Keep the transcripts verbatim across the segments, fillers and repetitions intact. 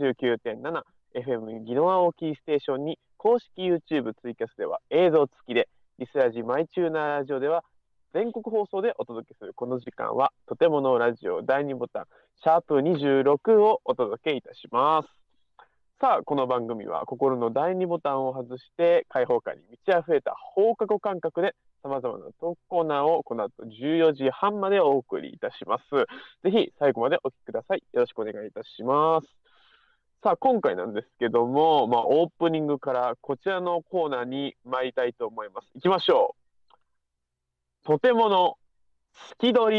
じゅうきゅうてんななエフエム ギノワンをキーステーションに公式 YouTube ツイキャスでは映像付きで、リスラジマイチューナーラジオでは全国放送でお届けするこの時間は、とてものラジオだいにボタン、シャープにじゅうろくをお届けいたします。さあ、この番組は心のだいにボタンを外して開放感に満ち溢れた放課後感覚で様々なトークコーナーをこの後じゅうよじはんまでお送りいたします。ぜひ最後までお聞きください。よろしくお願いいたします。さあ、今回なんですけども、まあ、オープニングからこちらのコーナーに参りたいと思います。行きましょう。とてもの好き撮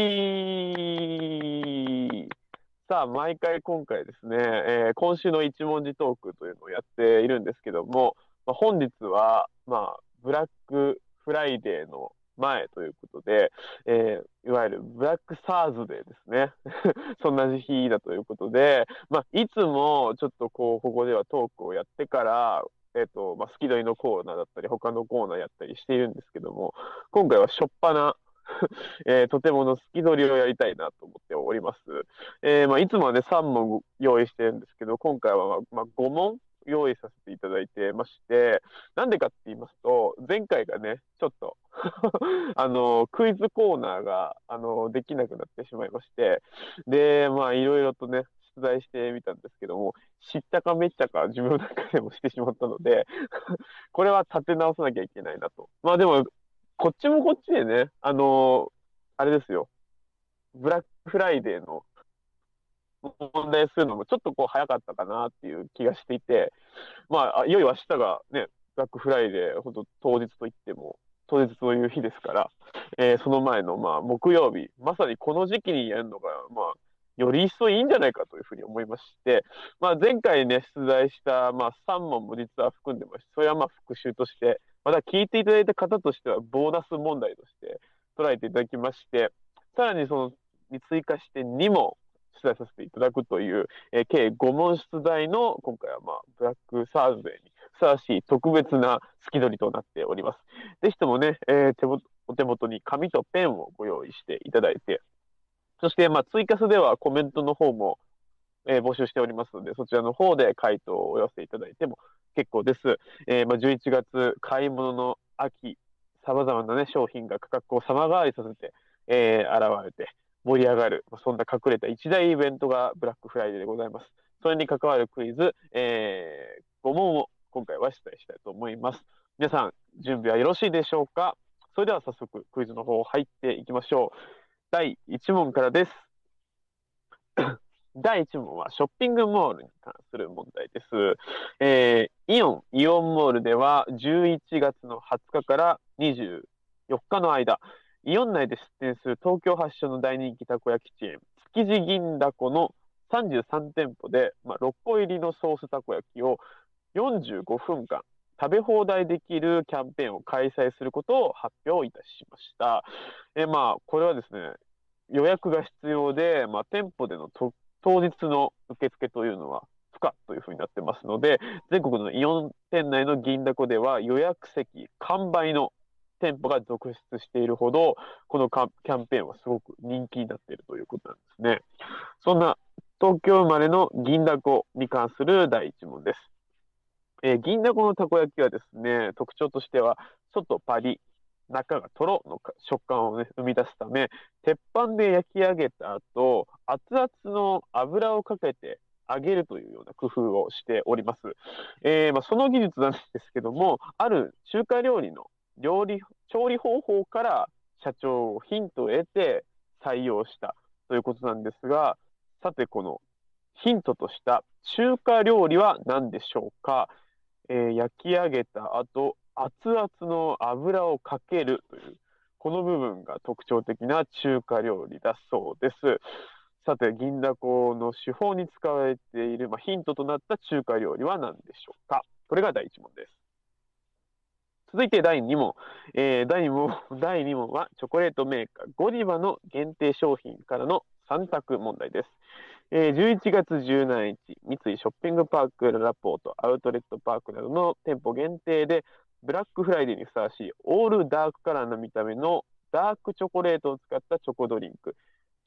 り。さあ、毎回今回ですね、えー今週の一文字トークというのをやっているんですけども、まあ、本日は、まあ、ブラックフライデーの前ということで、えーいわゆるブラックサーズデーですね。そんな時期だということで、まあ、いつもちょっとこう、ここではトークをやってから、えっと、まあ、好き撮りのコーナーだったり、他のコーナーやったりしているんですけども、今回はしょっぱな、えーとてもの好き撮りをやりたいなと思っております。えーまあ、いつもはね、さん問用意してるんですけど、今回は、まあ、ご問用意させていただいてまして、なんでかって言いますと、前回がね、ちょっとあの、クイズコーナーが、あの、できなくなってしまいまして、で、まあ、いろいろとね、出題してみたんですけども、知ったかめったか自分の中でもしてしまったので、これは立て直さなきゃいけないなと。まあでも、こっちもこっちでね、あのあれですよ、ブラックフライデーの問題するのもちょっとこう早かったかなっていう気がしていて、まあ、いよいよ明日がね、ブラックフライデー、本当当日といっても、当日という日ですから、えーその前のまあ木曜日、まさにこの時期にやるのが、まあ、より一層いいんじゃないかというふうに思いまして、まあ、前回ね、出題したまあさん問も実は含んでまして、それはまあ復習として、また聞いていただいた方としては、ボーナス問題として捉えていただきまして、さらにそのに追加してに問出題させていただくという、えー計ご問出題の、今回はまあ、ブラックサーズデーにふさわしい特別な好き撮りとなっております。ぜひともね、えー手元お手元に紙とペンをご用意していただいて、そして、まあ、追加スではコメントの方も、えー募集しておりますので、そちらの方で回答をお寄せいただいても結構です。えーまあ、じゅういちがつ、買い物の秋、様々なね、商品が価格を様変わりさせて、えー現れて盛り上がる、まあそんな隠れた一大イベントがブラックフライデーでございます。それに関わるクイズ、えー、ご問を今回は出題したいと思います。皆さん、準備はよろしいでしょうか？それでは早速クイズの方入っていきましょう。だいいち問からです。だいいち問はショッピングモールに関する問題です。えーイオン、イオンモールではじゅういちがつのはつかからにじゅうよっかの間、イオン内で出店する東京発祥の大人気たこ焼きチェーン、築地銀だこのさんじゅうさん店舗で、まあ、ろっこ入りのソースたこ焼きをよんじゅうごふんかん食べ放題できるキャンペーンを開催することを発表いたしました。えーまあ、これはですね、予約が必要で、まあ、店舗でのと当日の受付というのは不可というふうになってますので、全国のイオン店内の銀だこでは予約席完売の店舗が続出しているほど、このカキャンペーンはすごく人気になっているということなんですね。そんな東京生まれの銀だこに関するだいいち問です。えー銀だこのたこ焼きはですね、特徴としては、外パリ、中がとろの食感を、ね、生み出すため、鉄板で焼き上げた後、熱々の油をかけて揚げるというような工夫をしております。えーまあ、その技術なんですけども、ある中華料理の料理、調理方法から社長をヒントを得て採用したということなんですが、さてこのヒントとした中華料理は何でしょうか？えー焼き上げた後、熱々の油をかけるという、この部分が特徴的な中華料理だそうです。さて、銀だこの手法に使われている、まあ、ヒントとなった中華料理は何でしょうか？これがだいいち問です。続いてだいに問。えー、だいに問、だいに問はチョコレートメーカーゴディバの限定商品からのさん択問題です。えーじゅういちがつじゅうしちにち、三井ショッピングパークララポート、アウトレットパークなどの店舗限定で、ブラックフライデーにふさわしいオールダークカラーの見た目のダークチョコレートを使ったチョコドリンク、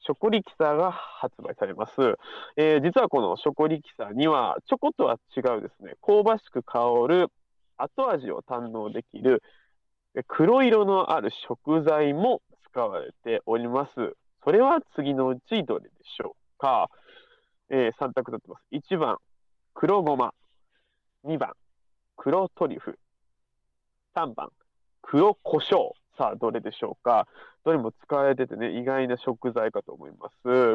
ショコリキサーが発売されます。えー実はこのショコリキサーには、チョコとは違うですね、香ばしく香る後味を堪能できるえ黒色のある食材も使われております。それは次のうちどれでしょうか？えー、さん択とってます。いちばん、黒ごま。にばん、黒トリュフ。さんばん、黒胡椒。さあ、どれでしょうか？どれも使われててね、意外な食材かと思います。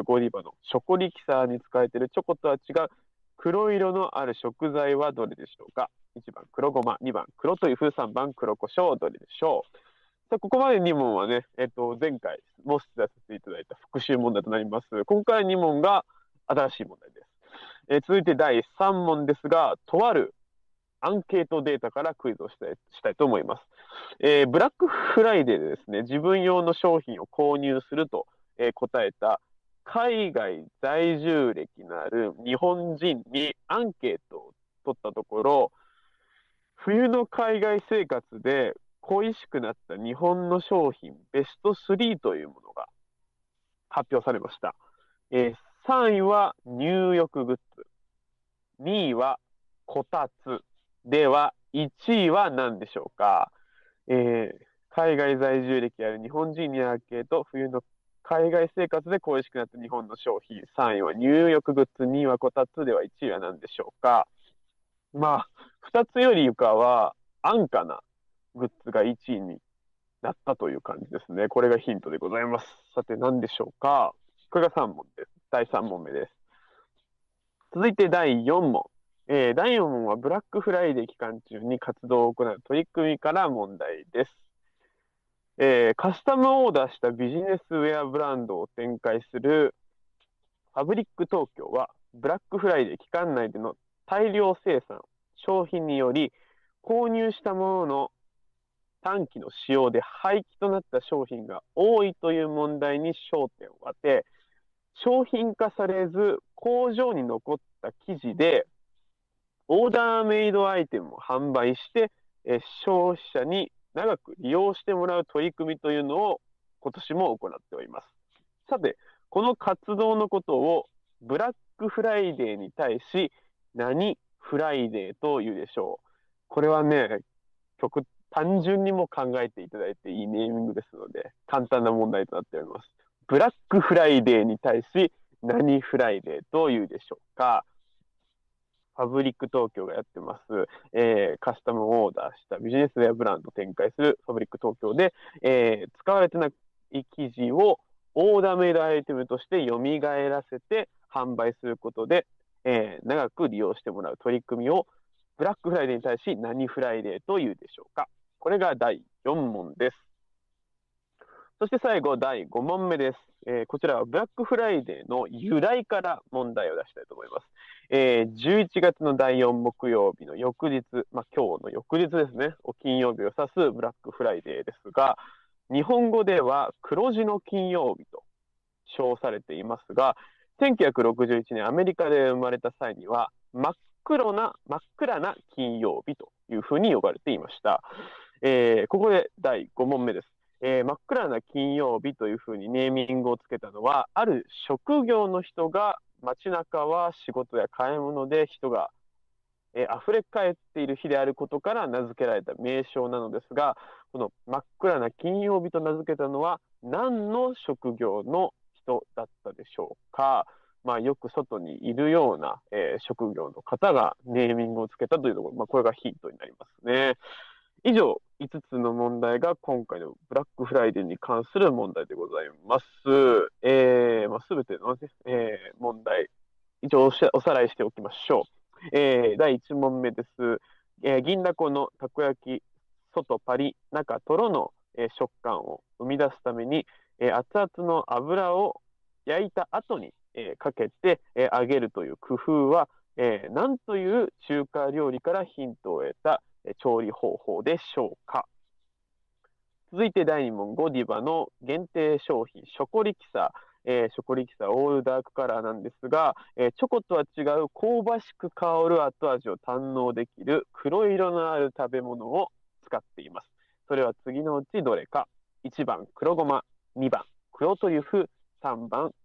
ゴディバのショコリキサーに使われているチョコとは違う黒色のある食材はどれでしょうか？ いち 番、黒ごま。にばん、黒トリュフ。さんばん、黒胡椒。どれでしょう？さあ、ここまでに問はね、えっと、前回も出題させていただいた復習問題となります。今回に問が新しい問題です。えー続いてだいさん問ですが、とあるアンケートデータからクイズをしたいしたいと思います。えーブラックフライデーでですね、自分用の商品を購入すると、えー答えた海外在住歴のある日本人にアンケートを取ったところ、冬の海外生活で恋しくなった日本の商品ベストスリーというものが発表されました。えーさんいは入浴グッズ、にいはこたつ。では、いちいは何でしょうか？えー海外在住歴ある日本人にアンケート、冬の海外生活で恋しくなった日本の商品、さんいは入浴グッズ、にいはこたつ。では、いちいは何でしょうか？まあ、ふたつよりゆかは安価なグッズがいちいになったという感じですね。これがヒントでございます。さて、何でしょうか？これがさん問です。だいさん問目です。続いてだいよん問。えーだいよん問はブラックフライデー期間中に活動を行う取り組みから問題です。えーカスタムオーダーしたビジネスウェアブランドを展開するファブリック東京は、ブラックフライデー期間内での大量生産、商品により、購入したものの短期の使用で廃棄となった商品が多いという問題に焦点を当て、商品化されず工場に残った生地でオーダーメイドアイテムを販売して、えー消費者に長く利用してもらう取り組みというのを今年も行っております。さて、この活動のことをブラックフライデーに対し何フライデーというでしょう？これはね、極単純にも考えていただいていいネーミングですので、簡単な問題となっております。ブラックフライデーに対し何フライデーというでしょうか？ファブリック東京がやってます、えーカスタムオーダーしたビジネスウェアブランドを展開するファブリック東京で、えー使われてない生地をオーダーメイドアイテムとして蘇らせて販売することで、えー長く利用してもらう取り組みをブラックフライデーに対し何フライデーというでしょうか？これがだいよん問です。そして最後、だいご問目です。えーこちらはブラックフライデーの由来から問題を出したいと思います。えーじゅういちがつのだいよん木曜日の翌日、まあ、今日の翌日ですね、お金曜日を指すブラックフライデーですが、日本語では黒字の金曜日と称されていますが、せんきゅうひゃくろくじゅういちねんアメリカで生まれた際には真っ黒な、真っ暗な金曜日というふうに呼ばれていました。えーここでだいご問目です。えー真っ暗な金曜日というふうにネーミングをつけたのは、ある職業の人が街中は仕事や買い物で人が、えー溢れ返っている日であることから名付けられた名称なのですが、この真っ暗な金曜日と名付けたのは何の職業の人だったでしょうか？まあ、よく外にいるような、えー職業の方がネーミングをつけたというところ、まあ、これがヒントになりますね。以上、いつつの問題が今回のブラックフライデーに関する問題でございます。えー、まあ、すべての、ねえー問題、一応おしおさらいしておきましょう。えー、だいいち問目です。えー銀だこのたこ焼き、外パリ、中とろの、えー食感を生み出すために、えー熱々の油を焼いた後に、えーかけて、えー揚げるという工夫は、えー何という中華料理からヒントを得たえー調理方法でしょうか？続いてだいに問、ゴディバの限定商品、ショコリキサー、えーショコリキサーオールダークカラーなんですが、えーチョコとは違う香ばしく香る後味を堪能できる黒色のある食べ物を使っています。それは次のうちどれか？いちばん黒ごま、にばん黒トリュフ、さんばん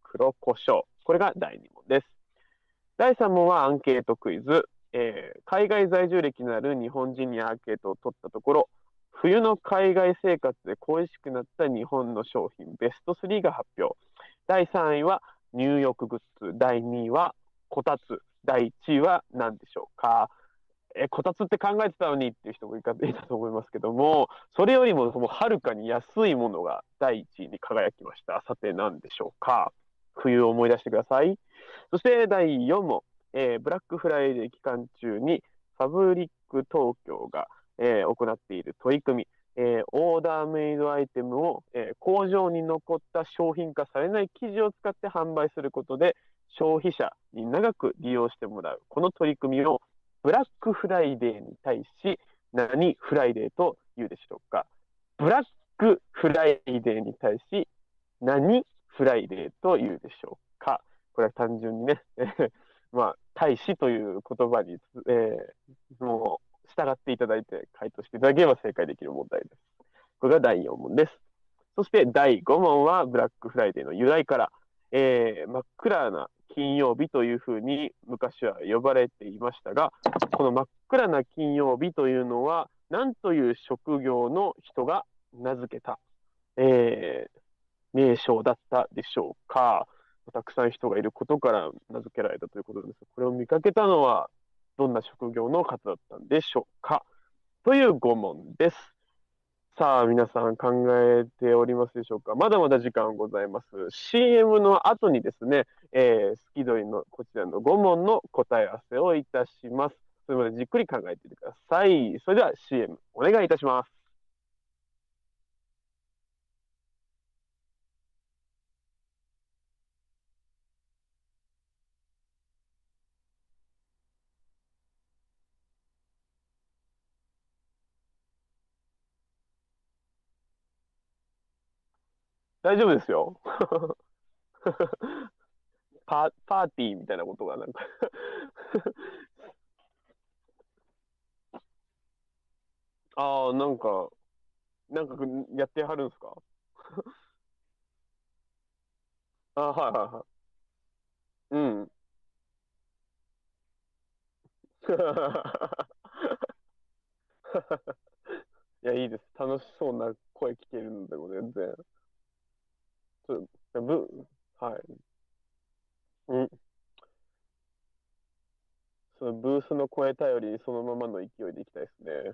黒胡椒。これがだいに問です。だいさん問はアンケートクイズ。えー海外在住歴のある日本人にアンケートを取ったところ、冬の海外生活で恋しくなった日本の商品ベストスリーが発表。だいさんいは入浴グッズ。だいにいはこたつ。だいいちいは何でしょうか。え、こたつって考えてたのにっていう人もいたと思いますけども、それよりももうはるかに安いものがだいいちいに輝きました。さて何でしょうか。冬を思い出してください。そしてだいよん問、えーブラックフライデー期間中にファブリック東京が、えー行っている取り組み、えーオーダーメイドアイテムを、えー工場に残った商品化されない生地を使って販売することで消費者に長く利用してもらうこの取り組みをブラックフライデーに対し何フライデーと言うでしょうか。ブラックフライデーに対し何フライデーと言うでしょうか。これは単純にね、えーまあ、大使という言葉に、えーもう従っていただいて回答していただければ正解できる問題です。これがだいよん問です。そしてだいご問はブラックフライデーの由来から、えー真っ暗な金曜日というふうに昔は呼ばれていましたが、この真っ暗な金曜日というのは何という職業の人が名付けた、えー名称だったでしょうか。たくさん人がいることから名付けられたということです。これを見かけたのはどんな職業の方だったんでしょうか。というご問です。さあ、皆さん考えておりますでしょうか。まだまだ時間ございます。シーエム の後にですね、えー、スキドリのこちらのご問の答え合わせをいたします。それまでじっくり考えていてください。それでは シーエム お願いいたします。大丈夫ですよ。パ、パーティーみたいなことがなんかああ、なんか、なんかやってはるんですか？あ、はいはいはい。うん。いや、いいです。楽しそうな声聞けるのでも全然。ちょぶ、はい。うん。そのブースの声頼りにそのままの勢いでいきたいですね。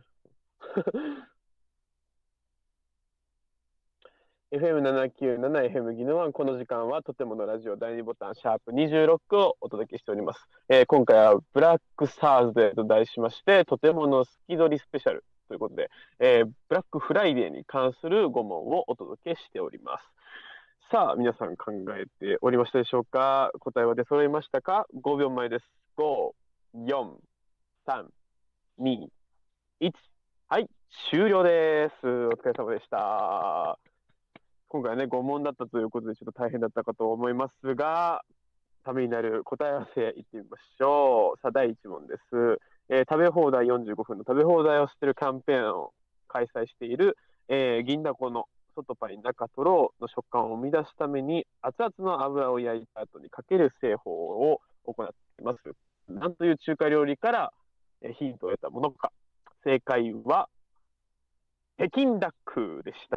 エフエムななきゅうなな エフエム ギノワン、この時間はとてものラジオだいにボタン、シャープにじゅうろくをお届けしております。えー今回はブラックサーズデーと題しまして、とてもの好き撮りスペシャルということで、えーブラックフライデーに関するご問をお届けしております。さあ、皆さん考えておりましたでしょうか？答えは出揃いましたか？ ご 秒前です。ご、よん、さん、に、いち。はい、終了です。お疲れ様でした。今回はね、ご問だったということで、ちょっと大変だったかと思いますが、ためになる答え合わせいってみましょう。さあ、だいいち問です。えー食べ放題よんじゅうごふんの食べ放題をしているキャンペーンを開催している、えー銀だこの外パリ中トロの食感を生み出すために、熱々の油を焼いた後にかける製法を行っています。なんという中華料理からえーヒントを得たものか。正解は、北京ダックでした。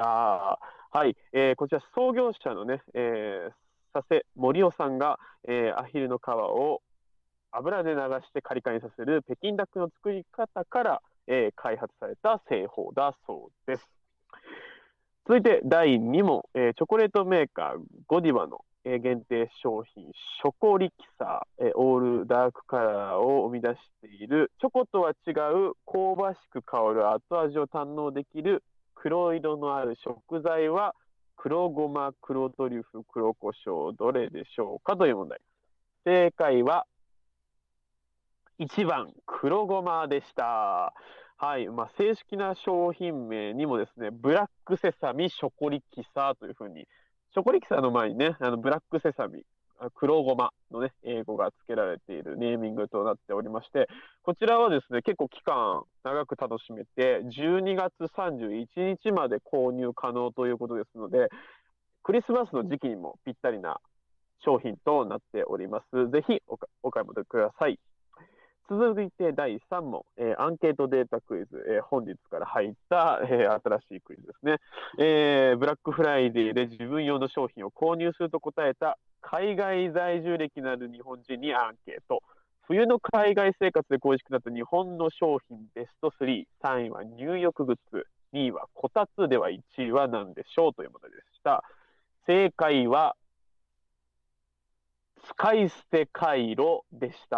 はい、えーこちら創業者のね、えー佐世森夫さんが、えーアヒルの皮を油で流してカリカリにさせる北京ダックの作り方から、えー開発された製法だそうです。続いてだいに問、えーチョコレートメーカーゴディバの、えー限定商品ショコリキサー、えーオールダークカラーを生み出しているチョコとは違う香ばしく香る後味を堪能できる黒色のある食材は黒ごま、黒トリュフ、黒胡椒、どれでしょうかという問題。正解はいちばん、黒ごまでした。はい。まあ、正式な商品名にもですね、ブラックセサミショコリキサーというふうに、ショコリキサーの前にね、あのブラックセサミ、あ黒ごまのね、英語が付けられているネーミングとなっておりまして、こちらはですね、結構期間長く楽しめて、じゅうにがつさんじゅういちにちまで購入可能ということですので、クリスマスの時期にもぴったりな商品となっております。ぜひおお買い求めください。続いてだいさん問、えーアンケートデータクイズ、えー本日から入った、えー新しいクイズですね、えーブラックフライデーで自分用の商品を購入すると答えた海外在住歴のある日本人にアンケート。冬の海外生活で恋しくなった日本の商品ベストスリー、さんいは入浴グッズ、にいはこたつではいちいは何でしょうというものでした。正解は使い捨てカイロでした。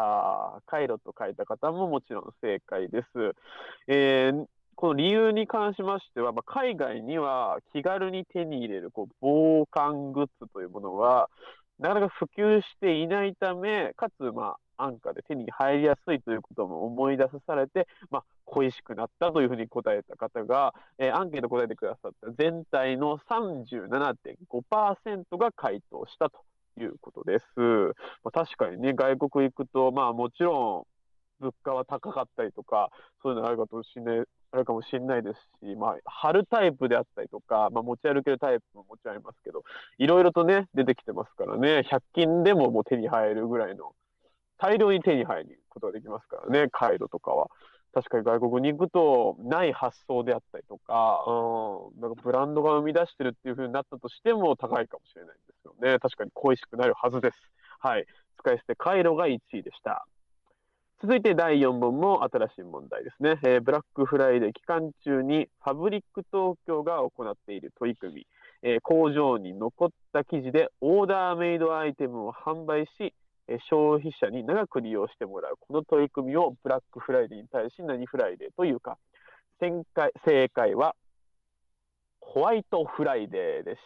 カイロと書いた方ももちろん正解です。えーこの理由に関しましては、まあ、海外には気軽に手に入れるこう防寒グッズというものは、なかなか普及していないため、かつ、まあ、安価で手に入りやすいということも思い出さされて、まあ、恋しくなったというふうに答えた方が、えーアンケート答えてくださった全体のさんじゅうななてんごパーセントが回答したということです。まあ、確かにね、外国行くと、まあもちろん物価は高かったりとか、そういうのあるかもしれない、あるかもしれないですし、まあ、貼るタイプであったりとか、まあ、持ち歩けるタイプももちろんありますけど、いろいろとね、出てきてますからね、ひゃく均でももう手に入るぐらいの、大量に手に入ることができますからね、カイロとかは。確かに外国に行くと、ない発想であったりとか、うん、なんかブランドが生み出してるっていう風になったとしても高いかもしれないんですよね。確かに恋しくなるはずです。はい。使い捨てカイロがいちいでした。続いてだいよん問も新しい問題ですね。えーブラックフライデー期間中にファブリック東京が行っている取り組み、えー工場に残った生地でオーダーメイドアイテムを販売し、えー消費者に長く利用してもらうこの取り組みをブラックフライデーに対し何フライデーというか、正解正解はホワイトフライデーでした。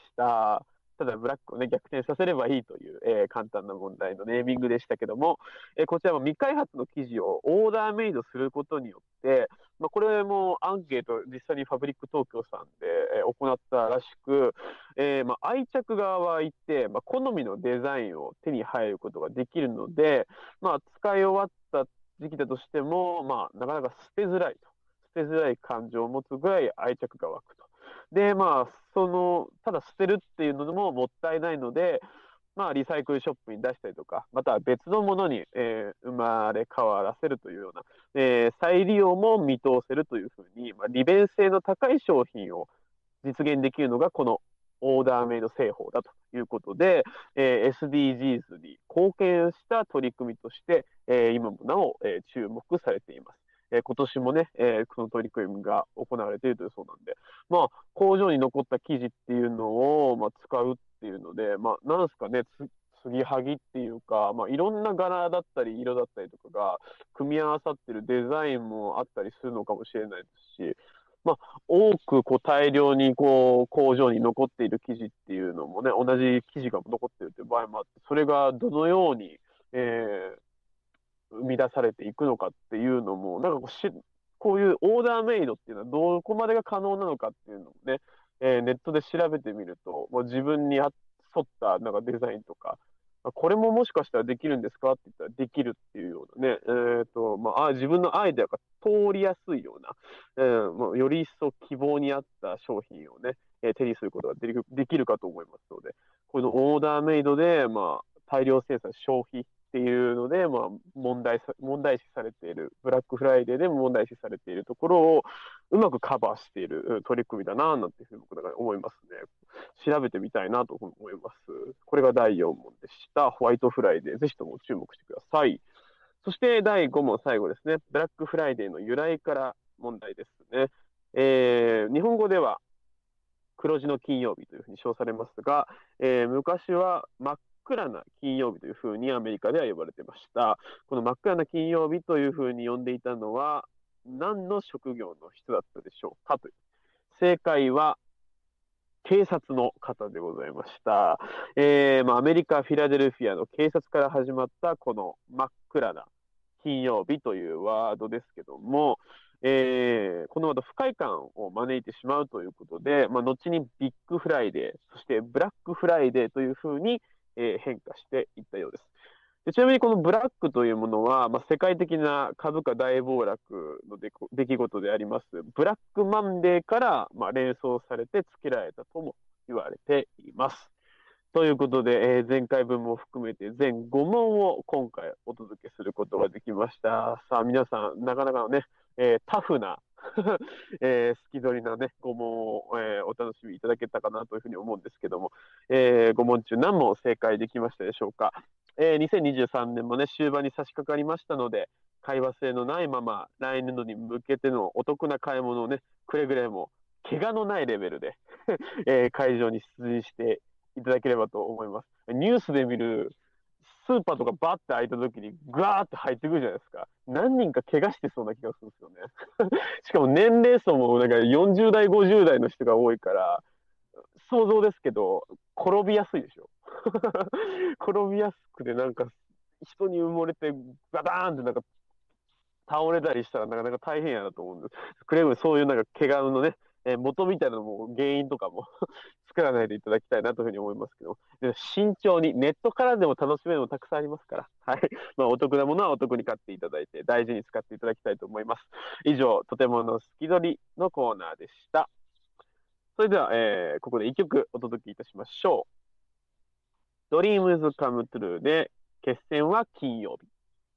ただ、ブラックをね、逆転させればいいという、えー簡単な問題のネーミングでしたけども、えーこちらも未開発の記事をオーダーメイドすることによって、まあ、これもアンケート、実際にファブリック東京さんで、えー行ったらしく、えーまあ、愛着側は一定、まあ、好みのデザインを手に入ることができるので、まあ、使い終わった時期だとしても、まあ、なかなか捨てづらいと。捨てづらい感情を持つぐらい愛着が湧くと。で、まあ、その、ただ捨てるっていうのももったいないので、まあ、リサイクルショップに出したりとか、または別のものに、えー生まれ変わらせるというような、えー再利用も見通せるというふうに、まあ、利便性の高い商品を実現できるのが、このオーダーメイド製法だということで、えー エスディージーズ に貢献した取り組みとして、えー今もなお、えー注目されています。えー今年もね、えーこの取り組みが行われているというそうなんで、まあ、工場に残った生地っていうのを、まあ、使うっていうので、まあ、なんですかね、つ継ぎはぎっていうか、まあ、いろんな柄だったり、色だったりとかが、組み合わさってるデザインもあったりするのかもしれないですし、まあ、多くこう大量にこう工場に残っている生地っていうのもね、同じ生地が残っているという場合もあって、それがどのように、えー生み出されていくのかっていうのも、なんかこうし、こういうオーダーメイドっていうのはどこまでが可能なのかっていうのもね、えーネットで調べてみると、もう自分に合ったなんかデザインとか、あこれももしかしたらできるんですかって言ったらできるっていうようなね、えーと、まあ、あ自分のアイデアが通りやすいような、えーもうより一層希望に合った商品をね、えー手にすることができるできるかと思いますので、このオーダーメイドで、まあ、大量生産、消費っていうので、まあ、問題さ、問題視されている、ブラックフライデーでも問題視されているところを、うまくカバーしている取り組みだな、なんていうふうに僕は思いますね。調べてみたいなと思います。これがだいよん問でした。ホワイトフライデー、ぜひとも注目してください。そしてだいご問、最後ですね。ブラックフライデーの由来から問題ですね。えー日本語では黒字の金曜日というふうに称されますが、えー昔は真っ暗な金曜日というふうにアメリカでは呼ばれていました。この真っ暗な金曜日というふうに呼んでいたのは、何の職業の人だったでしょうかという。正解は、警察の方でございました。えーまあ、アメリカ・フィラデルフィアの警察から始まったこの真っ暗な金曜日というワードですけども、えーこのワード不快感を招いてしまうということで、まあ、後にビッグフライデー、そしてブラックフライデーというふうに、えー変化していったようです。でちなみにこのブラックというものは、まあ、世界的な株価大暴落の出出来事であります、ブラックマンデーから、まあ、連想されて付けられたとも言われています。 ということで、えー前回分も含めて全ご問を今回お届けすることができました。さあ、皆さん、なかなかのね、えータフなえー、好き取りなね、ご問を、えーお楽しみいただけたかなというふうに思うんですけども、えー、ご問中何問正解できましたでしょうか。えー、にせんにじゅうさんねんもね、終盤に差し掛かりましたので、会話性のないまま、来年度に向けてのお得な買い物をね、くれぐれも、怪我のないレベルでえー会場に出陣していただければと思います。ニュースで見るスーパーとかバッて開いた時にガーって入ってくるじゃないですか。何人か怪我してそうな気がするんですよね。しかも年齢層もなんかよんじゅう代、ごじゅう代の人が多いから、想像ですけど、転びやすいでしょ。転びやすくてなんか人に埋もれてガターンってなんか倒れたりしたらなかなか大変やなと思うんです。くれぐれもそういうなんか怪我のね、えー元みたいなのも原因とかも作らないでいただきたいなというふうに思いますけど、で慎重に、ネットからでも楽しめるのたくさんありますから、はい。まあ、お得なものはお得に買っていただいて、大事に使っていただきたいと思います。以上、とてもの好き取りのコーナーでした。それでは、えーここで一曲お届けいたしましょう。Dreams Come True で、決戦は金曜日。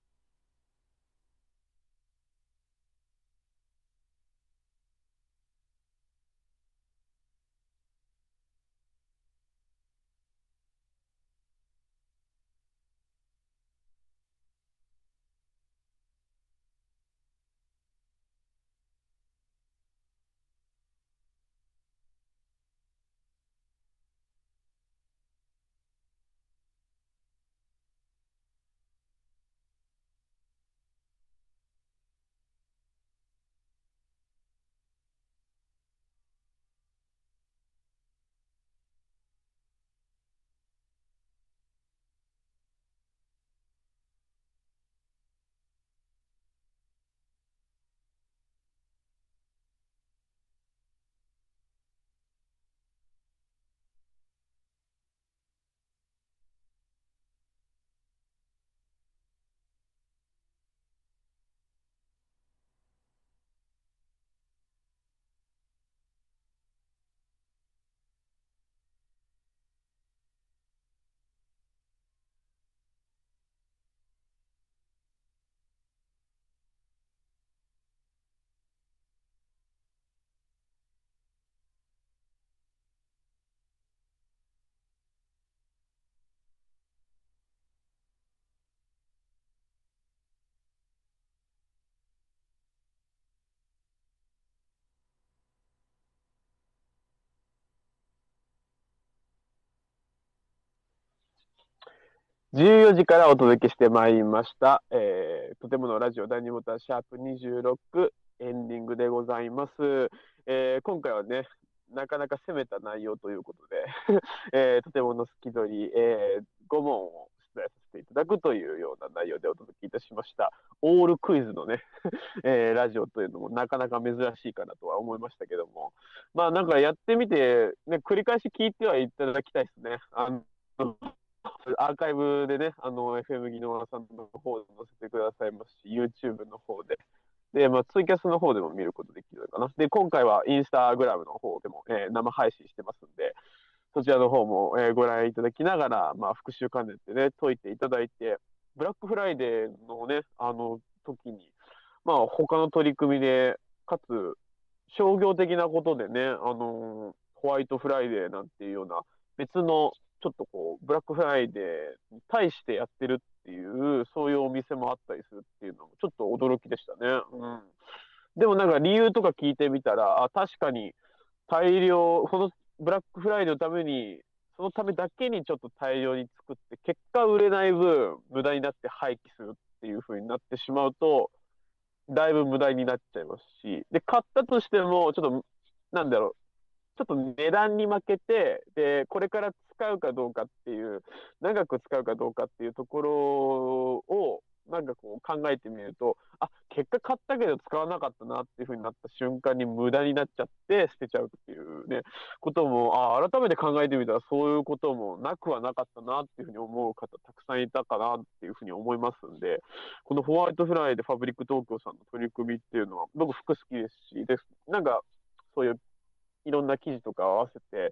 じゅうよじからお届けしてまいりました。えー、とてものラジオ第にボタンシャープにじゅうろくエンディングでございます。えー、今回はね、なかなか攻めた内容ということで、えー、とてもの好き取り、えー、ご問を出題させていただくというような内容でお届けいたしました。オールクイズのね、えー、ラジオというのもなかなか珍しいかなとは思いましたけども、まあなんかやってみて、ね、繰り返し聞いてはいただきたいですね。あのアーカイブでね、あの、エフエム 技能さんの方で載せてくださいますし、YouTube の方で。で、まあ、ツイキャスの方でも見ることできるかな。で、今回はインスタグラムの方でも、えー生配信してますんで、そちらの方も、えーご覧いただきながら、まあ、復習関連でね、解いていただいて、ブラックフライデーのね、あの時に、まあ、他の取り組みで、かつ、商業的なことでね、あのホワイトフライデーなんていうような、別の、ちょっとこう、ブラックフライデーに対してやってるっていう、そういうお店もあったりするっていうのも、ちょっと驚きでしたね。うん。でもなんか理由とか聞いてみたら、あ、確かに大量、このブラックフライデーのために、そのためだけにちょっと大量に作って、結果売れない分、無駄になって廃棄するっていう風になってしまうと、だいぶ無駄になっちゃいますし、で、買ったとしても、ちょっと、なんだろう、ちょっと値段に負けて、で、これから使うかどうかっていう、長く使うかどうかっていうところを、なんかこう考えてみると、あ、結果買ったけど使わなかったなっていうふうになった瞬間に無駄になっちゃって捨てちゃうっていうね、ことも、あ、改めて考えてみたらそういうこともなくはなかったなっていうふうに思う方たくさんいたかなっていうふうに思いますんで、このホワイトフライでファブリック東京さんの取り組みっていうのは僕服好きですし、です。なんかそういういろんな記事とかを合わせて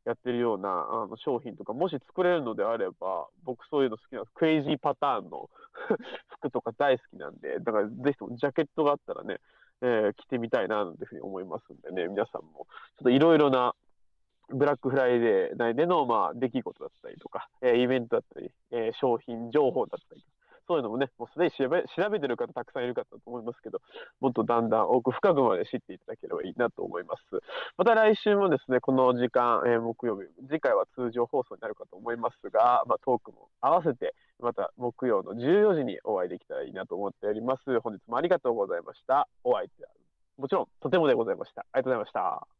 やってるようなあの商品とか、もし作れるのであれば、僕そういうの好きなんです。クレイジーパターンの服とか大好きなんで、だからぜひともジャケットがあったらね、えー着てみたいな、なんていうふうに思いますんでね、皆さんも、ちょっといろいろなブラックフライデー内での、まあ、出来事だったりとか、えーイベントだったり、えー商品情報だったり、そういうのもね、もうすでに調べ調べてる方たくさんいるかと思いますけど、もっとだんだん奥深くまで知っていただければいいなと思います。また来週もですね、この時間、えー木曜日、次回は通常放送になるかと思いますが、まあ、トークも合わせて、また木曜のじゅうよじにお会いできたらいいなと思っております。本日もありがとうございました。お相手は、もちろん、とてもでございました。ありがとうございました。